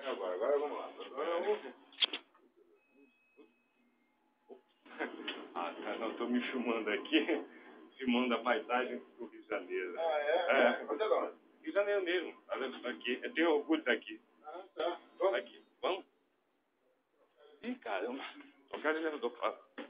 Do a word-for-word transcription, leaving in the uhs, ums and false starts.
Agora, agora vamos lá. Agora vamos... Ah, tá, não, tô me filmando aqui, filmando a paisagem do Rio de Janeiro. Ah, é? É. Onde agora? Rio de Janeiro mesmo, aqui. Eu tenho orgulho daqui. Ah, tá. Vamos. Aqui, vamos? Ih, caramba, só quero elevador.